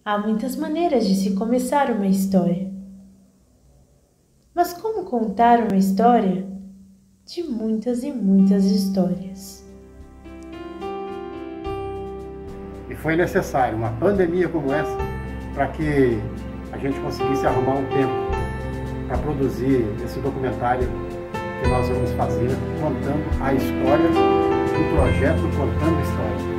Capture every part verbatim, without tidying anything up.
Há muitas maneiras de se começar uma história. Mas como contar uma história de muitas e muitas histórias? E foi necessário uma pandemia como essa para que a gente conseguisse arrumar um tempo para produzir esse documentário que nós vamos fazer, contando a história do projeto Contando a História.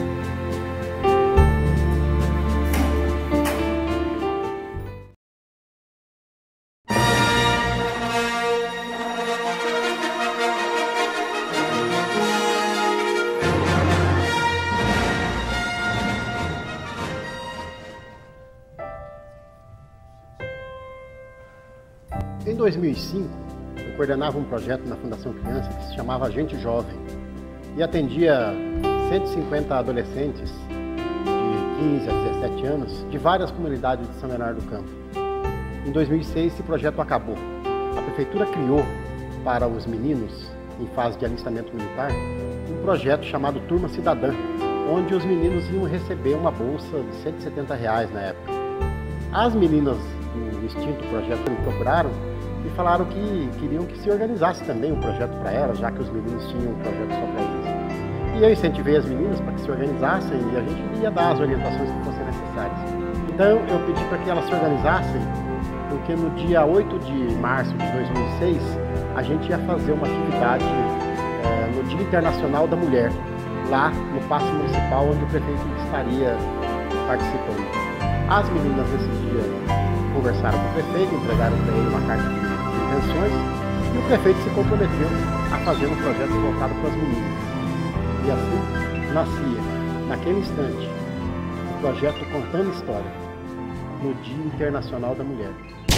Em dois mil e cinco, eu coordenava um projeto na Fundação Criança que se chamava Gente Jovem e atendia cento e cinquenta adolescentes de quinze a dezessete anos de várias comunidades de São Bernardo do Campo. Em dois mil e seis, esse projeto acabou. A Prefeitura criou para os meninos em fase de alistamento militar um projeto chamado Turma Cidadã, onde os meninos iam receber uma bolsa de cento e setenta reais na época. As meninas do extinto projeto me procuraram e falaram que queriam que se organizasse também um projeto para elas, já que os meninos tinham um projeto só para eles. E eu incentivei as meninas para que se organizassem e a gente ia dar as orientações que fossem necessárias. Então eu pedi para que elas se organizassem, porque no dia oito de março de dois mil e seis a gente ia fazer uma atividade é, no Dia Internacional da Mulher, lá no Paço Municipal, onde o prefeito estaria participando. As meninas nesse dia conversaram com o prefeito, entregaram para ele uma carta de intenções e o prefeito se comprometeu a fazer um projeto voltado para as meninas. E assim nascia, naquele instante, o projeto Contando História, no Dia Internacional da Mulher.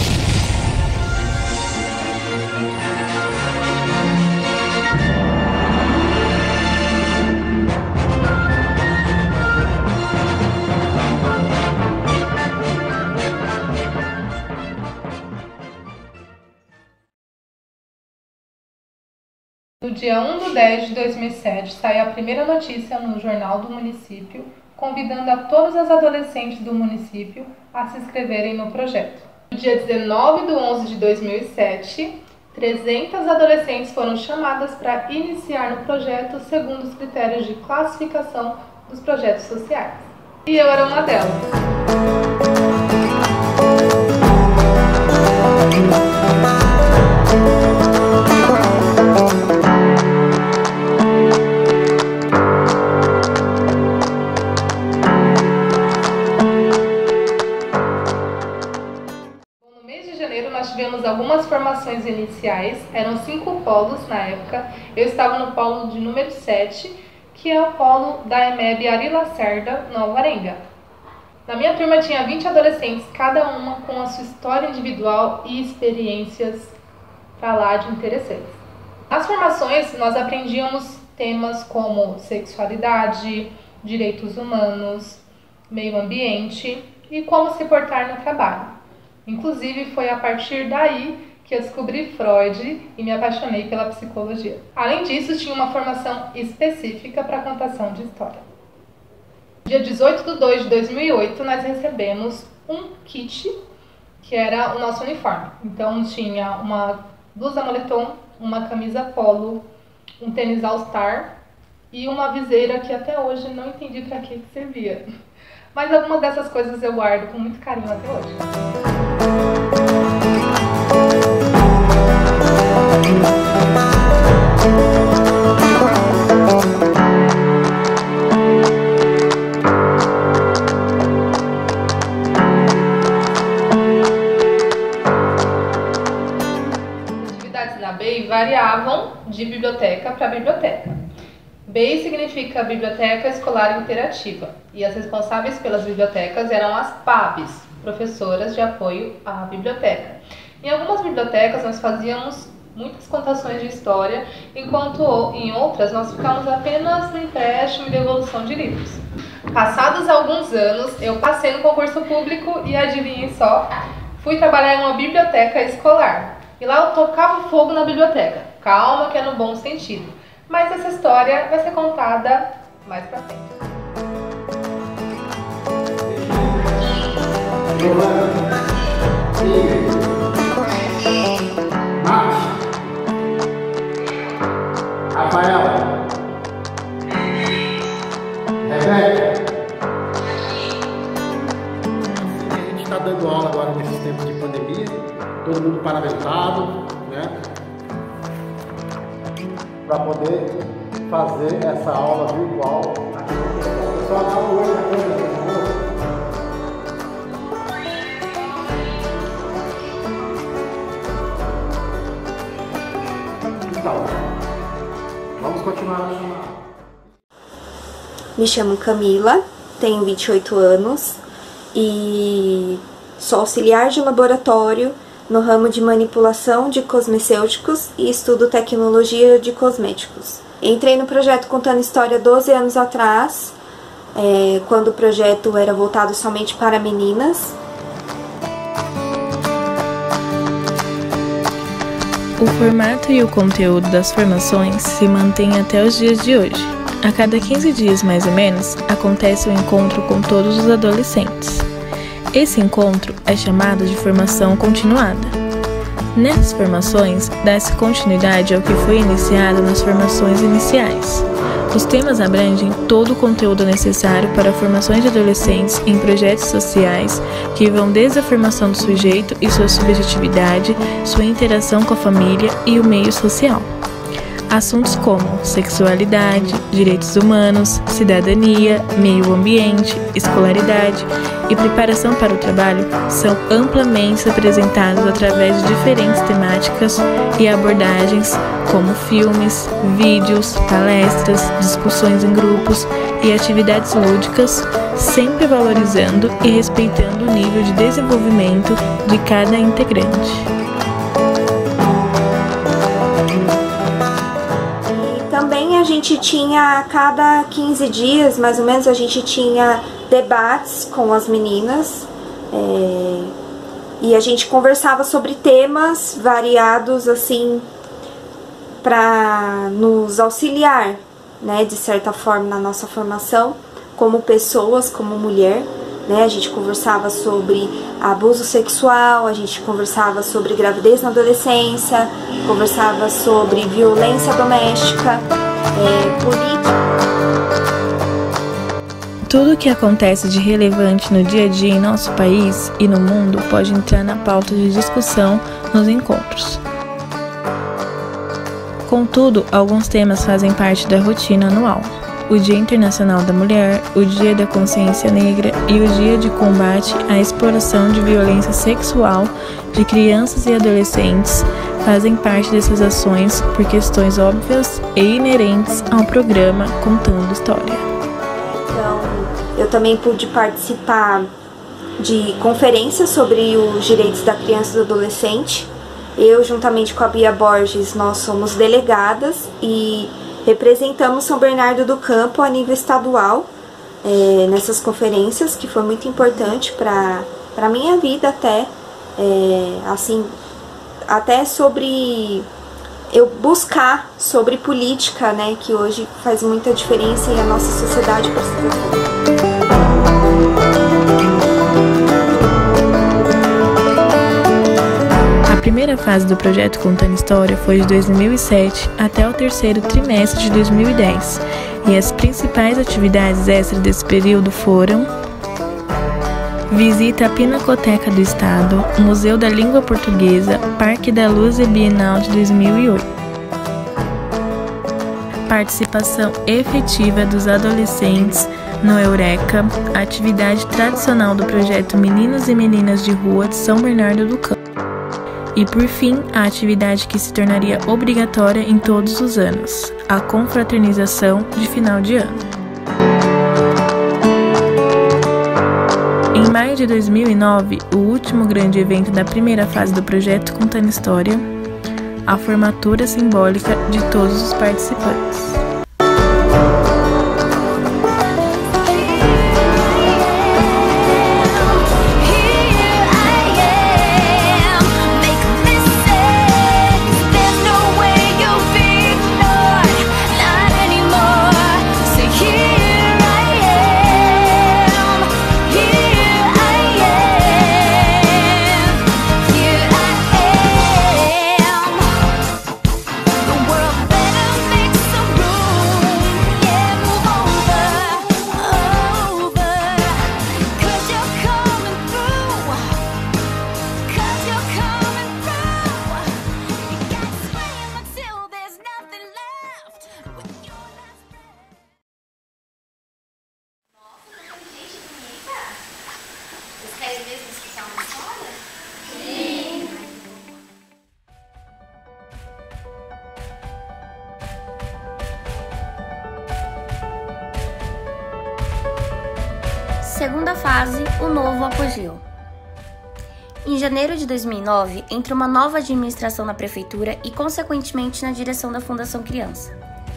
No dia um de dez de dois mil e sete, saiu a primeira notícia no Jornal do Município, convidando a todas as adolescentes do município a se inscreverem no projeto. No dia dezenove de onze de dois mil e sete, trezentas adolescentes foram chamadas para iniciar no projeto segundo os critérios de classificação dos projetos sociais. E eu era uma delas. Nós tivemos algumas formações iniciais, eram cinco polos na época. Eu estava no polo de número sete, que é o polo da EMEB Ari Lacerda, no Alvarenga. Na minha turma tinha vinte adolescentes, cada uma com a sua história individual e experiências para lá de interessantes. Nas formações nós aprendíamos temas como sexualidade, direitos humanos, meio ambiente e como se portar no trabalho. Inclusive, foi a partir daí que eu descobri Freud e me apaixonei pela psicologia. Além disso, tinha uma formação específica para contação de história. No dia dezoito de dois de dois mil e oito, nós recebemos um kit, que era o nosso uniforme. Então, tinha uma blusa moletom, uma camisa polo, um tênis all-star e uma viseira que até hoje não entendi para que servia. Mas algumas dessas coisas eu guardo com muito carinho até hoje. As atividades na B E I variavam de biblioteca para biblioteca. B E I significa Biblioteca Escolar Interativa, e as responsáveis pelas bibliotecas eram as P A Bs, professoras de apoio à biblioteca. Em algumas bibliotecas nós fazíamos muitas contações de história, enquanto em outras nós ficamos apenas no empréstimo e devolução de livros. Passados alguns anos, eu passei no concurso público e, adivinhem só, fui trabalhar em uma biblioteca escolar. E lá eu tocava fogo na biblioteca. Calma, que é no bom sentido. Mas essa história vai ser contada mais pra frente. Rafaela, Rebeca. A gente está dando aula agora nesses tempos de pandemia, todo mundo paramentado, né? Para poder fazer essa aula virtual aqui no pessoal. O pessoal dá um oi na câmera, por favor. Então, vamos continuar a chamar. Me chamo Camila, tenho vinte e oito anos e sou auxiliar de laboratório no ramo de manipulação de cosmecêuticos e estudo tecnologia de cosméticos. Entrei no projeto Contando História doze anos atrás, é, quando o projeto era voltado somente para meninas. O formato e o conteúdo das formações se mantém até os dias de hoje. A cada quinze dias, mais ou menos, acontece um encontro com todos os adolescentes. Esse encontro é chamado de formação continuada. Nessas formações, dá-se continuidade ao que foi iniciado nas formações iniciais. Os temas abrangem todo o conteúdo necessário para a formação de adolescentes em projetos sociais que vão desde a formação do sujeito e sua subjetividade, sua interação com a família e o meio social. Assuntos como sexualidade, direitos humanos, cidadania, meio ambiente, escolaridade e preparação para o trabalho são amplamente apresentados através de diferentes temáticas e abordagens como filmes, vídeos, palestras, discussões em grupos e atividades lúdicas, sempre valorizando e respeitando o nível de desenvolvimento de cada integrante. Também a gente tinha, a cada quinze dias, mais ou menos, a gente tinha debates com as meninas é, e a gente conversava sobre temas variados, assim, para nos auxiliar, né, de certa forma, na nossa formação, como pessoas, como mulher, né, a gente conversava sobre abuso sexual, a gente conversava sobre gravidez na adolescência, conversava sobre violência doméstica, é, política. Tudo o que acontece de relevante no dia a dia em nosso país e no mundo pode entrar na pauta de discussão nos encontros. Contudo, alguns temas fazem parte da rotina anual. O Dia Internacional da Mulher, o Dia da Consciência Negra e o Dia de Combate à Exploração de Violência Sexual de Crianças e Adolescentes fazem parte dessas ações por questões óbvias e inerentes ao programa Contando História. Então, eu também pude participar de conferências sobre os direitos da criança e do adolescente. Eu, juntamente com a Bia Borges, nós somos delegadas e representamos São Bernardo do Campo a nível estadual é, nessas conferências, que foi muito importante para a minha vida até, é, assim, até sobre eu buscar sobre política, né, que hoje faz muita diferença e a nossa sociedade precisa fazer. A primeira fase do projeto Contando História foi de dois mil e sete até o terceiro trimestre de dois mil e dez, e as principais atividades extras desse período foram: visita à Pinacoteca do Estado, Museu da Língua Portuguesa, Parque da Luz e Bienal de dois mil e oito. Participação efetiva dos adolescentes no Eureka, atividade tradicional do projeto Meninos e Meninas de Rua de São Bernardo do Campo. E, por fim, a atividade que se tornaria obrigatória em todos os anos, a confraternização de final de ano. Em maio de dois mil e nove, o último grande evento da primeira fase do projeto Contando História, a formatura simbólica de todos os participantes. fase, o novo apogeu. Em janeiro de dois mil e nove, entra uma nova administração na prefeitura e, consequentemente, na direção da Fundação Criança.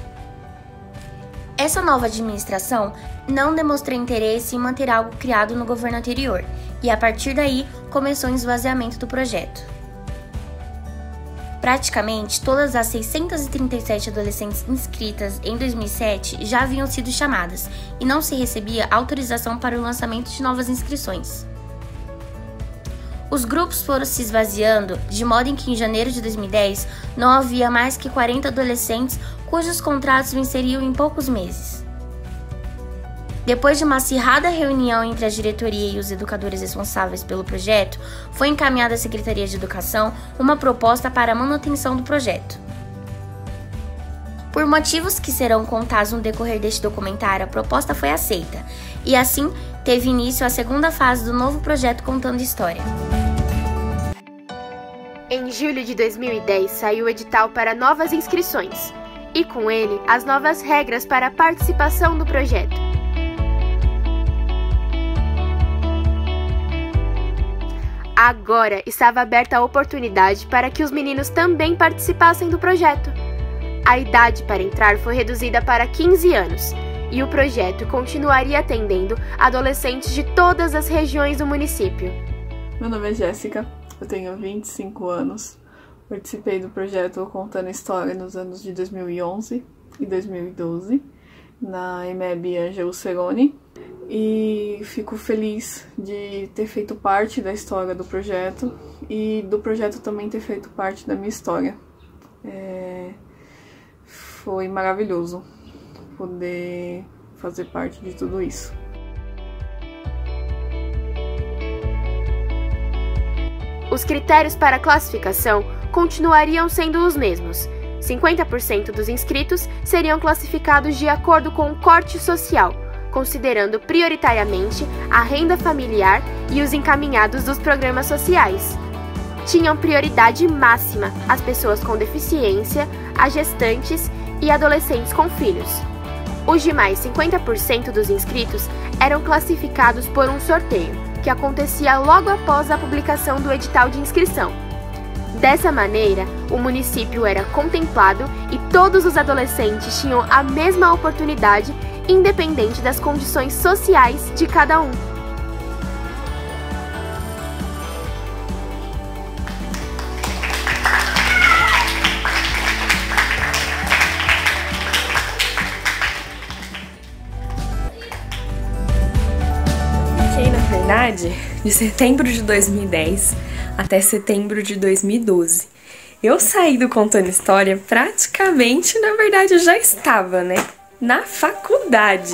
Essa nova administração não demonstrou interesse em manter algo criado no governo anterior, e a partir daí começou o esvaziamento do projeto. Praticamente todas as seiscentas e trinta e sete adolescentes inscritas em dois mil e sete já haviam sido chamadas e não se recebia autorização para o lançamento de novas inscrições. Os grupos foram se esvaziando, de modo em que em janeiro de dois mil e dez não havia mais que quarenta adolescentes cujos contratos venceriam em poucos meses. Depois de uma acirrada reunião entre a diretoria e os educadores responsáveis pelo projeto, foi encaminhada à Secretaria de Educação uma proposta para a manutenção do projeto. Por motivos que serão contados no decorrer deste documentário, a proposta foi aceita, e assim teve início a segunda fase do novo projeto Contando História. Em julho de dois mil e dez saiu o edital para novas inscrições, e com ele as novas regras para a participação do projeto. Agora estava aberta a oportunidade para que os meninos também participassem do projeto. A idade para entrar foi reduzida para quinze anos, e o projeto continuaria atendendo adolescentes de todas as regiões do município. Meu nome é Jéssica, eu tenho vinte e cinco anos, participei do projeto Contando História nos anos de dois mil e onze e dois mil e doze, na E M E B Ângelo Ceroni, e fico feliz de ter feito parte da história do projeto e do projeto também ter feito parte da minha história. É... Foi maravilhoso poder fazer parte de tudo isso. Os critérios para a classificação continuariam sendo os mesmos. cinquenta por cento dos inscritos seriam classificados de acordo com o corte social, considerando prioritariamente a renda familiar e os encaminhados dos programas sociais. Tinham prioridade máxima as pessoas com deficiência, as gestantes e adolescentes com filhos. Os demais cinquenta por cento dos inscritos eram classificados por um sorteio, que acontecia logo após a publicação do edital de inscrição. Dessa maneira, o município era contemplado e todos os adolescentes tinham a mesma oportunidade, independente das condições sociais de cada um. Na verdade, de setembro de dois mil e dez até setembro de dois mil e doze. Eu saí do Contando História praticamente, na verdade, eu já estava, né? Na faculdade.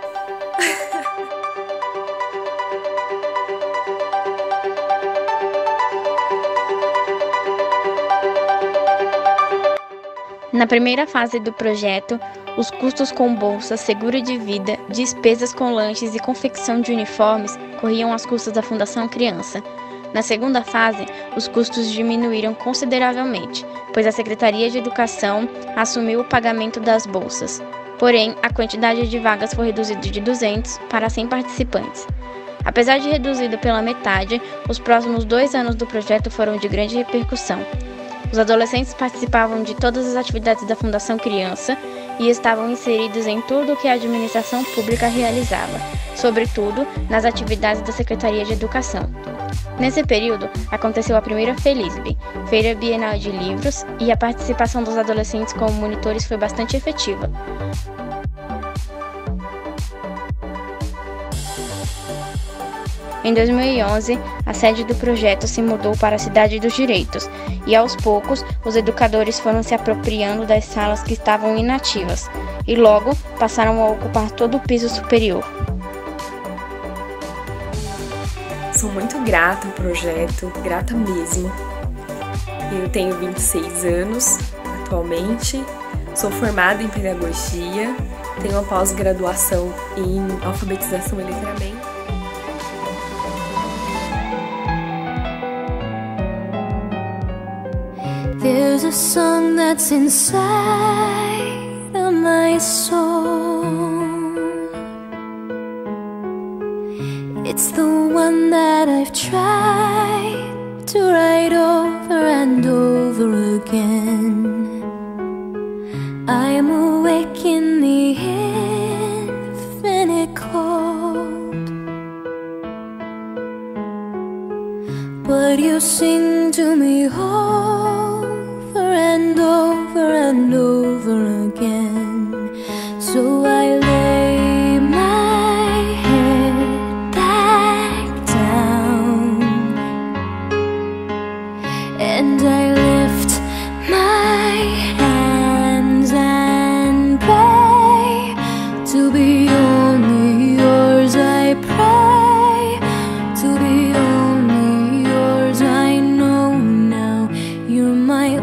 Na primeira fase do projeto, os custos com bolsa, seguro de vida, despesas com lanches e confecção de uniformes corriam às custas da Fundação Criança. Na segunda fase, os custos diminuíram consideravelmente, pois a Secretaria de Educação assumiu o pagamento das bolsas. Porém, a quantidade de vagas foi reduzida de duzentos para cem participantes. Apesar de reduzido pela metade, os próximos dois anos do projeto foram de grande repercussão. Os adolescentes participavam de todas as atividades da Fundação Criança e estavam inseridos em tudo o que a administração pública realizava, sobretudo nas atividades da Secretaria de Educação. Nesse período, aconteceu a primeira Felisb, Feira Bienal de Livros, e a participação dos adolescentes como monitores foi bastante efetiva. Em dois mil e onze, a sede do projeto se mudou para a Cidade dos Direitos e, aos poucos, os educadores foram se apropriando das salas que estavam inativas e logo passaram a ocupar todo o piso superior. Sou muito grata ao projeto, grata mesmo. Eu tenho vinte e seis anos atualmente, sou formada em pedagogia, tenho uma pós-graduação em alfabetização e letramento. There's a song that's inside of my soul. It's the one that I've tried to write over and over again. I am awake in the infinite cold, but you sing to me over and over and over again. So I lay my head back down and I lift my hands and pray to be only yours. I pray to be only yours. I know now you're my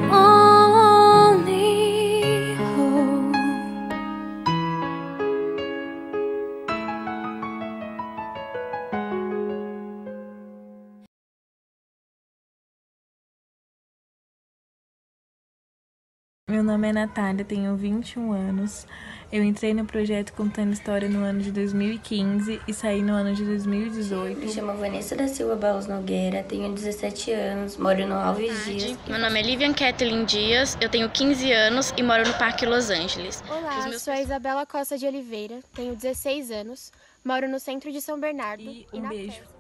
only hope. Meu nome é Natália, tenho vinte e um anos. Eu entrei no projeto Contando História no ano de dois mil e quinze e saí no ano de dois mil e dezoito. Me chamo Vanessa da Silva Barros Nogueira, tenho dezessete anos, moro no Alves Dias. Meu nome é Livian Kathleen Dias, eu tenho quinze anos e moro no Parque Los Angeles. Olá, meus... sou a Isabela Costa de Oliveira, tenho dezesseis anos, moro no centro de São Bernardo. E um e na beijo. Pé.